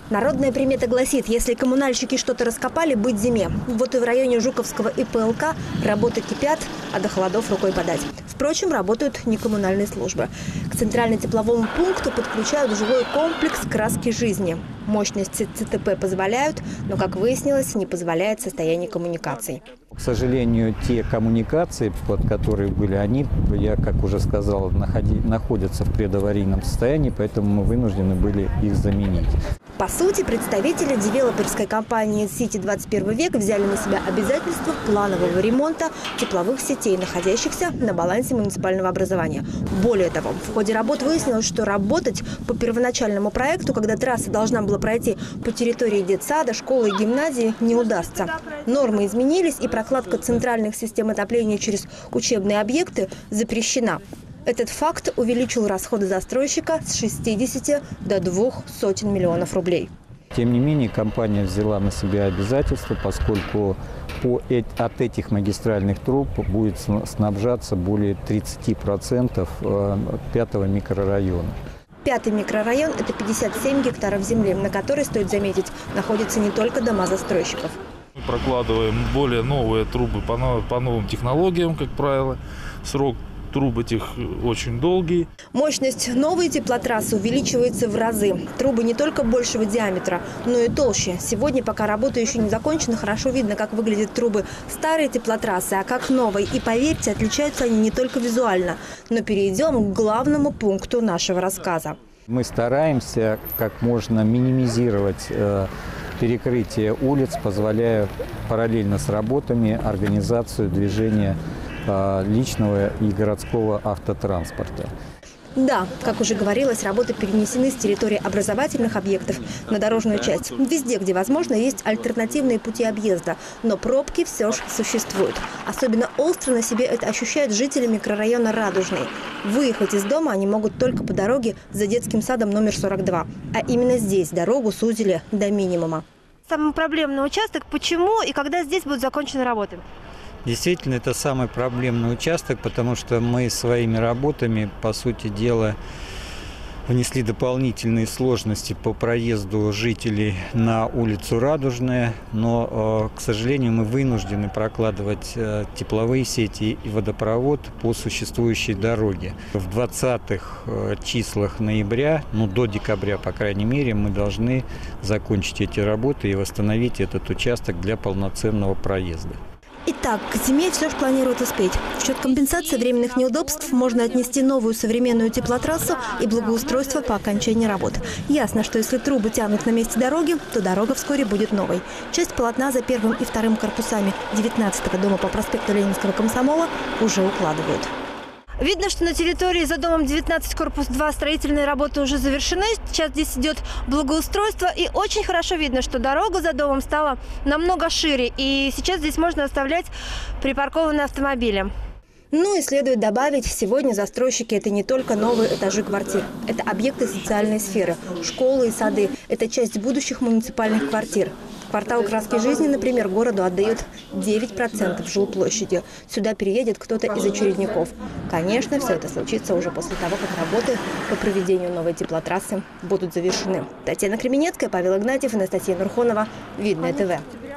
Народная примета гласит, если коммунальщики что-то раскопали, быть зиме. Вот и в районе Жуковского и ПЛК работы кипят, а до холодов рукой подать. Впрочем, работают не коммунальные службы. К центрально-тепловому пункту подключают жилой комплекс «Краски жизни». Мощности ЦТП позволяют, но, как выяснилось, не позволяет состояние коммуникаций. К сожалению, те коммуникации, под которые были, они, я как уже сказал, находятся в предаварийном состоянии, поэтому мы вынуждены были их заменить. По сути, представители девелоперской компании «Сити 21 век» взяли на себя обязательства планового ремонта тепловых сетей, находящихся на балансе муниципального образования. Более того, в ходе работ выяснилось, что работать по первоначальному проекту, когда трасса должна была пройти по территории детсада, школы и гимназии, не удастся. Нормы изменились, и прокладка центральных систем отопления через учебные объекты запрещена. Этот факт увеличил расходы застройщика с 60 до 200 миллионов рублей. Тем не менее, компания взяла на себя обязательства, поскольку от этих магистральных труб будет снабжаться более 30% 5-го микрорайона. 5-й микрорайон – это 57 гектаров земли, на которой, стоит заметить, находятся не только дома застройщиков. Мы прокладываем более новые трубы по новым технологиям, как правило. Срок труб этих очень долгий. Мощность новой теплотрассы увеличивается в разы. Трубы не только большего диаметра, но и толще. Сегодня, пока работа еще не закончена, хорошо видно, как выглядят трубы старой теплотрассы, а как новой. И поверьте, отличаются они не только визуально. Но перейдем к главному пункту нашего рассказа. Мы стараемся как можно минимизировать перекрытие улиц, позволяя параллельно с работами организацию движения личного и городского автотранспорта. Да, как уже говорилось, работы перенесены с территории образовательных объектов на дорожную часть. Везде, где возможно, есть альтернативные пути объезда, но пробки все же существуют. Особенно остро на себе это ощущают жители микрорайона Радужный. Выехать из дома они могут только по дороге за детским садом номер 42. А именно здесь дорогу сузили до минимума. Самый проблемный участок. Почему и когда здесь будут закончены работы? Действительно, это самый проблемный участок, потому что мы своими работами, по сути дела, внесли дополнительные сложности по проезду жителей на улицу Радужная, но, к сожалению, мы вынуждены прокладывать тепловые сети и водопровод по существующей дороге. В 20-х числах ноября, до декабря, по крайней мере, мы должны закончить эти работы и восстановить этот участок для полноценного проезда. Итак, к зиме все же планируют успеть. В счет компенсации временных неудобств можно отнести новую современную теплотрассу и благоустройство по окончании работ. Ясно, что если трубы тянут на месте дороги, то дорога вскоре будет новой. Часть полотна за первым и вторым корпусами 19-го дома по проспекту Ленинского Комсомола уже укладывают. Видно, что на территории за домом 19, корпус 2 строительные работы уже завершены. Сейчас здесь идет благоустройство. И очень хорошо видно, что дорога за домом стала намного шире. И сейчас здесь можно оставлять припаркованные автомобили. Ну и следует добавить, сегодня застройщики – это не только новые этажи квартир. Это объекты социальной сферы, школы и сады. Это часть будущих муниципальных квартир. Квартал «Краски жизни», например, городу отдает 9% жилплощади. Сюда переедет кто-то из очередников. Конечно, все это случится уже после того, как работы по проведению новой теплотрассы будут завершены. Татьяна Кременецкая, Павел Игнатьев, Анастасия Нурхонова. Видное ТВ.